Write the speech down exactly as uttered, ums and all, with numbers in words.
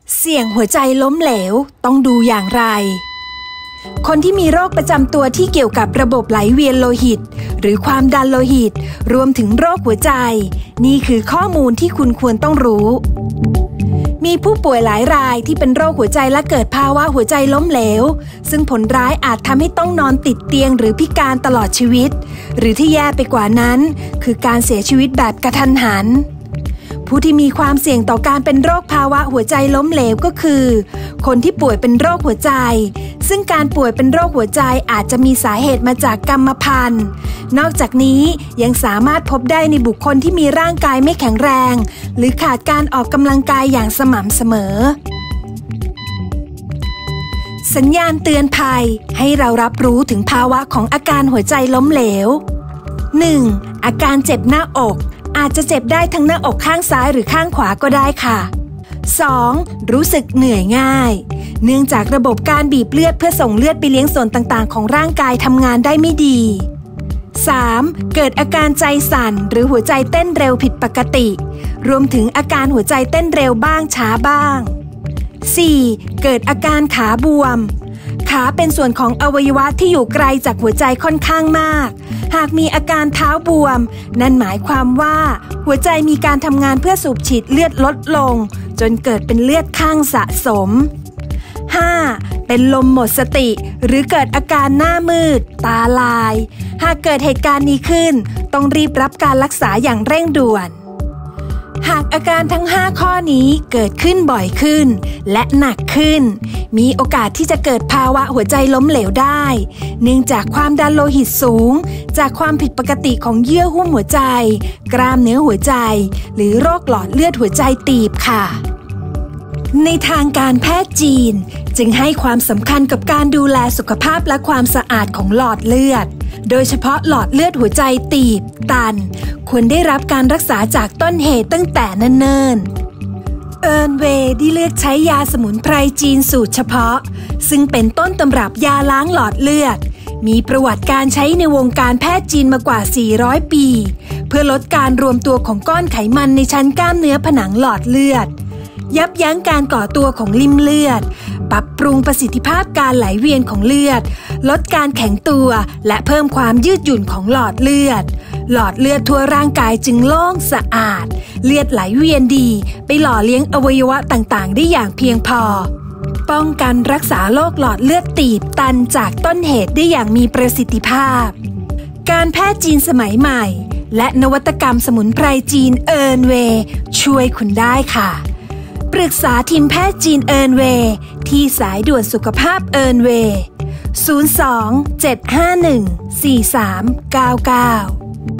เสี่ยงหัวใจล้มเหลวต้องดูอย่างไรคนที่มีโรคประจำตัวที่เกี่ยวกับระบบไหลเวียนโลหิตหรือความดันโลหิตรวมถึงโรคหัวใจนี่คือข้อมูลที่คุณควรต้องรู้มีผู้ป่วยหลายรายที่เป็นโรคหัวใจและเกิดภาวะหัวใจล้มเหลวซึ่งผลร้ายอาจทำให้ต้องนอนติดเตียงหรือพิการตลอดชีวิตหรือที่แย่ไปกว่านั้นคือการเสียชีวิตแบบกระทันหันผู้ที่มีความเสี่ยงต่อการเป็นโรคภาวะหัวใจล้มเหลวก็คือคนที่ป่วยเป็นโรคหัวใจซึ่งการป่วยเป็นโรคหัวใจอาจจะมีสาเหตุมาจากกรรมพันธุ์นอกจากนี้ยังสามารถพบได้ในบุคคลที่มีร่างกายไม่แข็งแรงหรือขาดการออกกำลังกายอย่างสม่ำเสมอสัญญาณเตือนภัยให้เรารับรู้ถึงภาวะของอาการหัวใจล้มเหลว หนึ่ง. อาการเจ็บหน้าอกอาจจะเจ็บได้ทั้งหน้าอกข้างซ้ายหรือข้างขวาก็ได้ค่ะ สอง. รู้สึกเหนื่อยง่ายเนื่องจากระบบการบีบเลือดเพื่อส่งเลือดไปเลี้ยงส่วนต่างๆของร่างกายทำงานได้ไม่ดี สาม. เกิดอาการใจสั่นหรือหัวใจเต้นเร็วผิดปกติรวมถึงอาการหัวใจเต้นเร็วบ้างช้าบ้าง สี่. เกิดอาการขาบวมขาเป็นส่วนของอวัยวะที่อยู่ไกลจากหัวใจค่อนข้างมากหากมีอาการเท้าบวมนั่นหมายความว่าหัวใจมีการทำงานเพื่อสูบฉีดเลือดลดลงจนเกิดเป็นเลือดข้างสะสม ห้า. เป็นลมหมดสติหรือเกิดอาการหน้ามืดตาลายหากเกิดเหตุการณ์นี้ขึ้นต้องรีบรับการรักษาอย่างเร่งด่วนหากอาการทั้งห้าข้อนี้เกิดขึ้นบ่อยขึ้นและหนักขึ้นมีโอกาสที่จะเกิดภาวะหัวใจล้มเหลวได้เนื่องจากความดันโลหิตสูงจากความผิดปกติของเยื่อหุ้มหัวใจกล้ามเนื้อหัวใจหรือโรคหลอดเลือดหัวใจตีบค่ะในทางการแพทย์จีนจึงให้ความสำคัญกับการดูแลสุขภาพและความสะอาดของหลอดเลือดโดยเฉพาะหลอดเลือดหัวใจตีบตันควรได้รับการรักษาจากต้นเหตุตั้งแต่เนิ่นๆเอิร์นเวย์ได้เลือกใช้ยาสมุนไพรจีนสูตรเฉพาะซึ่งเป็นต้นตำรับยาล้างหลอดเลือดมีประวัติการใช้ในวงการแพทย์จีนมากว่าสี่ร้อยปีเพื่อลดการรวมตัวของก้อนไขมันในชั้นกล้ามเนื้อผนังหลอดเลือดยับยั้งการก่อตัวของลิ่มเลือดปรับปรุงประสิทธิภาพการไหลเวียนของเลือดลดการแข็งตัวและเพิ่มความยืดหยุ่นของหลอดเลือดหลอดเลือดทั่วร่างกายจึงโล่งสะอาดเลือดไหลเวียนดีไปหล่อเลี้ยงอวัยวะต่างๆได้อย่างเพียงพอป้องกันรักษาโรคหลอดเลือดตีบตันจากต้นเหตุได้อย่างมีประสิทธิภาพการแพทย์จีนสมัยใหม่และนวัตกรรมสมุนไพรจีนเอิร์นเวย์ช่วยคุณได้ค่ะปรึกษาทีมแพทย์จีนเอิร์นเวย์ที่สายด่วนสุขภาพเอิร์นเวย์ ศูนย์ สอง เจ็ด ห้า หนึ่ง สี่ สาม เก้า เก้า